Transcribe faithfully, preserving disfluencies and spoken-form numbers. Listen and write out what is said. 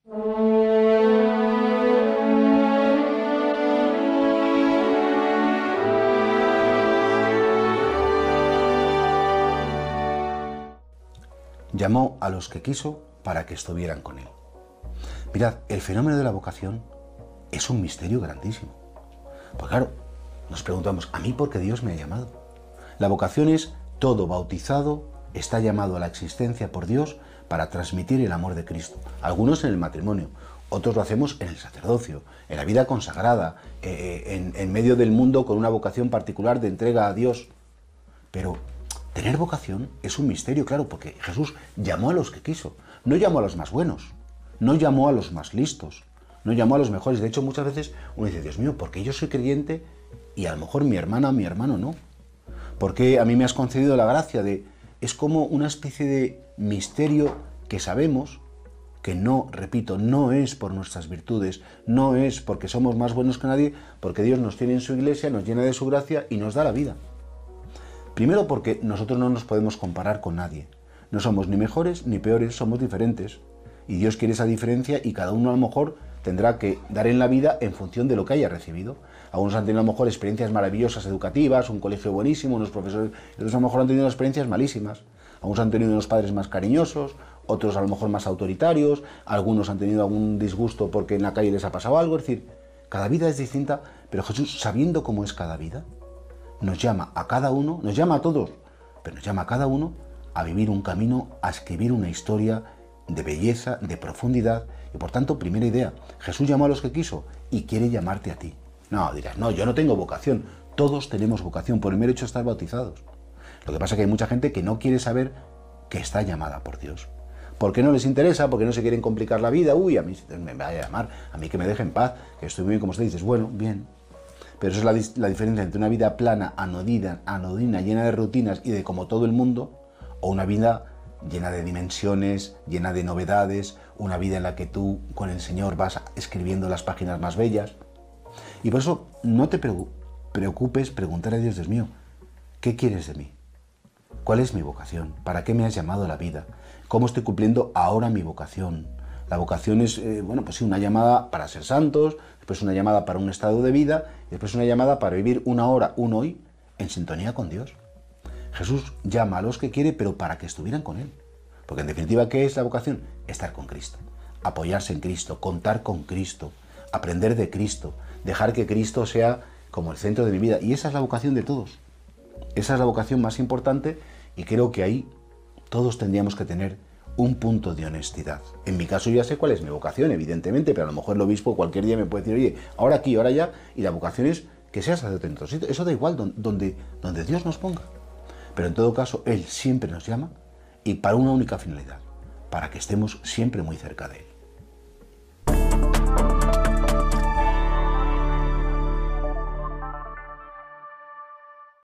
Llamó a los que quiso para que estuvieran con él. Mirad, el fenómeno de la vocación es un misterio grandísimo. Pues claro, nos preguntamos, ¿a mí por qué Dios me ha llamado? La vocación es todo bautizado, está llamado a la existencia por Dios para transmitir el amor de Cristo. Algunos en el matrimonio, otros lo hacemos en el sacerdocio, en la vida consagrada, eh, en, en medio del mundo con una vocación particular de entrega a Dios. Pero tener vocación es un misterio, claro, porque Jesús llamó a los que quiso. No llamó a los más buenos, no llamó a los más listos, no llamó a los mejores. De hecho, muchas veces uno dice, Dios mío, ¿por qué yo soy creyente y a lo mejor mi hermana o mi hermano no? ¿Por qué a mí me has concedido la gracia de...? Es como una especie de misterio que sabemos que no, repito, no es por nuestras virtudes, no es porque somos más buenos que nadie, porque Dios nos tiene en su iglesia, nos llena de su gracia y nos da la vida. Primero porque nosotros no nos podemos comparar con nadie. No somos ni mejores ni peores, somos diferentes. Y Dios quiere esa diferencia y cada uno a lo mejor tendrá que dar en la vida en función de lo que haya recibido. Algunos han tenido a lo mejor experiencias maravillosas educativas, un colegio buenísimo, unos profesores, otros a lo mejor han tenido experiencias malísimas. Algunos han tenido unos padres más cariñosos, otros a lo mejor más autoritarios, algunos han tenido algún disgusto porque en la calle les ha pasado algo. Es decir, cada vida es distinta, pero Jesús, sabiendo cómo es cada vida, nos llama a cada uno, nos llama a todos, pero nos llama a cada uno a vivir un camino, a escribir una historia de belleza, de profundidad. Y por tanto, primera idea, Jesús llamó a los que quiso y quiere llamarte a ti. No, dirás, no, yo no tengo vocación. Todos tenemos vocación por el mero hecho de estar bautizados. Lo que pasa es que hay mucha gente que no quiere saber que está llamada por Dios. Porque no les interesa, porque no se quieren complicar la vida. Uy, a mí me va a llamar, a mí que me deje en paz, que estoy muy bien como usted dice. Bueno, bien. Pero eso es la, la diferencia entre una vida plana, anodina, anodina, llena de rutinas y de como todo el mundo, o una vida llena de dimensiones, llena de novedades, una vida en la que tú con el Señor vas escribiendo las páginas más bellas. Y por eso no te preocupes preguntar a Dios, Dios mío, ¿qué quieres de mí? ¿Cuál es mi vocación? ¿Para qué me has llamado a la vida? ¿Cómo estoy cumpliendo ahora mi vocación? La vocación es, eh, bueno, pues sí, una llamada para ser santos, después una llamada para un estado de vida, y después una llamada para vivir una hora, un hoy, en sintonía con Dios. Jesús llama a los que quiere, pero para que estuvieran con Él. Porque en definitiva, ¿qué es la vocación? Estar con Cristo, apoyarse en Cristo, contar con Cristo, aprender de Cristo, dejar que Cristo sea como el centro de mi vida. Y esa es la vocación de todos. Esa es la vocación más importante y creo que ahí todos tendríamos que tener un punto de honestidad. En mi caso yo ya sé cuál es mi vocación, evidentemente, pero a lo mejor el obispo cualquier día me puede decir, oye, ahora aquí, ahora allá, y la vocación es que seas sacerdote en otro sitio. Eso da igual, donde, donde Dios nos ponga. Pero en todo caso, Él siempre nos llama y para una única finalidad, para que estemos siempre muy cerca de Él.